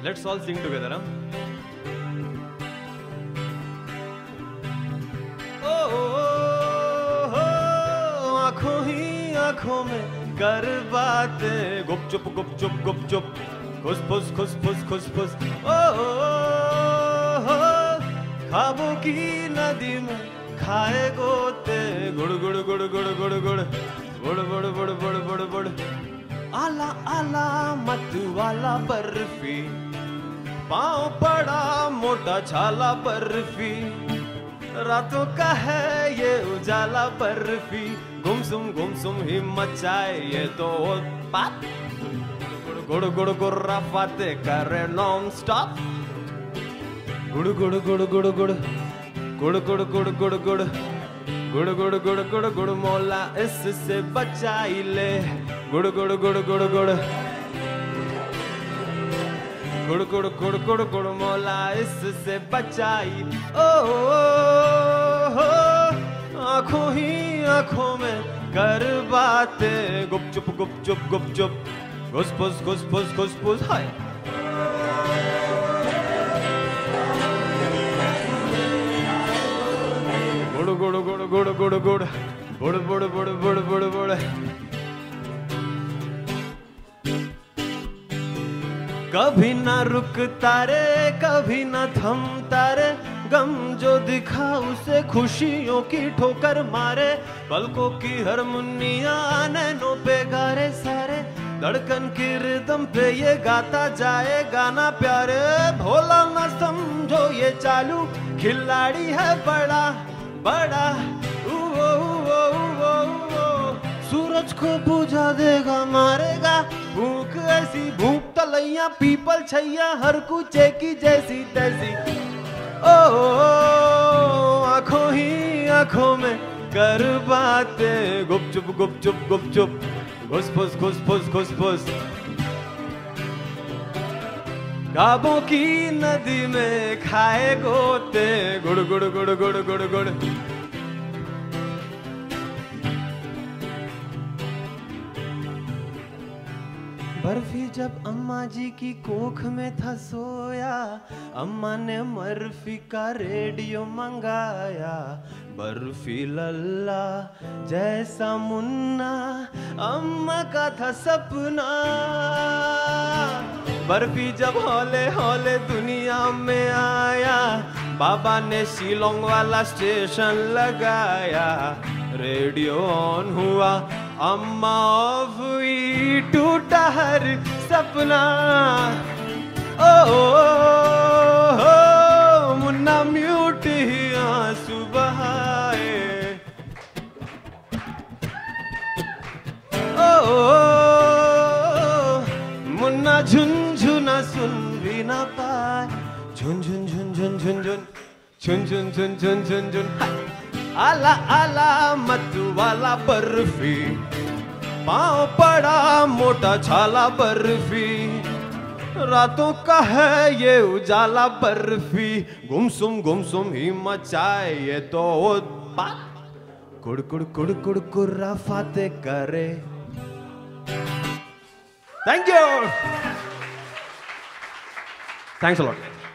Let's all sing together, huh? आँखों ही आँखों में कर बातें, गुपचुप गुपचुप गुपचुप, खुसफुस खुसफुस खुसफुस। ख्वाबों की नदी में खाए गोते, गुड़ गुड़ गुड़ गुड़ गुड़ गुड़ गुड़ गुड़ गुड़ गुड़ गुड़ गुड़। आला आला मत वाला बर्फी, पाँव पड़ा मोटा छाला बर्फी, रातों का है ये उजाला बर्फी, गुमसुम ही मचाए ये तो बात, गुड़ गुड़ गुर्रा फाते करे नॉन स्टॉप, गुड़ गुड़ गुड़ गुड़ गुड़ गुड़ गुड़ गुड़ गुड़ गुड़ गुड़ गुड़ गुड़ गुड़ गुड़ मौला इससे बचाई ले, गुड़ गुड़ गुड़ गुड़ गुड़ गुड़ गुड़ गुड़ गुड़ गुड़ मौला इससे बचाई। ओ आँखों ही आँखों में कर बातें, गुपचुप गुपचुप गुपचुप, घुसफुस घुसफुस घुसफुस। हाय गुड़ गुड़ गुड़ गुड़ गुड़ गुड़ गुड़ गुड़ गुड़ गुड़ गुड़ गुड़। कभी ना रुकता रे कभी ना थमता रे, गम जो दिखा उसे खुशियों की ठोकर मारे, पलकों की हारमोनिया नैनों पे गारे सारे, धड़कन की रिदम पे ये गाता जाए गाना प्यारे, भोला ना समझो ये चालू खिलाड़ी है बड़ा बड़ा, सूरज को बुझा देगा मारेगा, भूख ऐसी भूख तलैया पीपल छैया हर कुचे की जैसी तैसी। ओ आँखों ही आँखों में कर बातें, गुपचुप गुपचुप गुपचुप, घुसफुस घुसफुस घुसफुस। ख्वाबों की नदी में खाए गोते, गुड़ गुड़ गुड़ गुड़ गुड़ गुड़। बर्फी जब अम्मा जी की कोख में था सोया, अम्मा ने मर्फी का रेडियो मंगाया, बर्फी लल्ला जैसा मुन्ना अम्मा का था सपना, बर्फी जब हौले हौले दुनिया में आया, बाबा ने शिलोंग वाला स्टेशन लगाया, रेडियो ऑन हुआ अम्मा ऑफ हुई, टूटा हर सपना। ओ मुन्ना म्यूट ही आंसू बहाए, ओ मुन्ना झुनझुना सुन भी ना पाए, झुन झुन झुन झुन झुन झुन झुन झुन झुन झुन झुन झुन। आला आला मत वाला बर्फी, पाँव पड़ा मोटा छाला बर्फी, रातों का है ये उजाला बर्फी, गुमसुम ही मचाए ये तो बात, कुड़ कुड़ कुड़ कुड़ कुर्रा फाते करे। Thank you, thanks a lot.